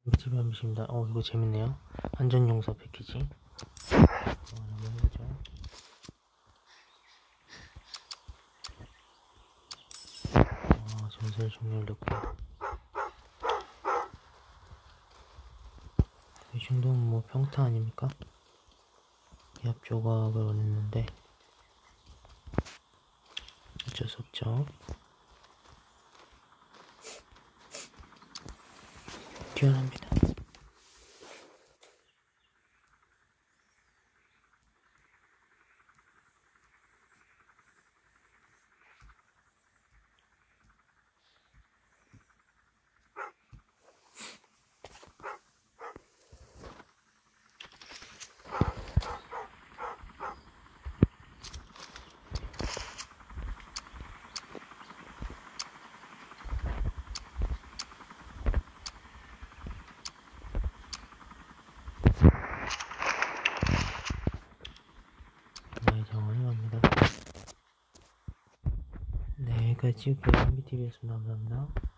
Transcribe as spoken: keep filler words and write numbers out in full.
집에 한번입니다. 어 이거 재밌네요. 안전용사 패키지. 어, 한번 해보죠. 어, 전설 종료됐고. 이 정도면 뭐 평타 아닙니까? 기압 조각을 원했는데 어쩔 수 없죠. 뛰어납니다. 네, 정원이 갑니다. 네, 여기까지 찍을게요. 엠비티비였습니다. 감사합니다.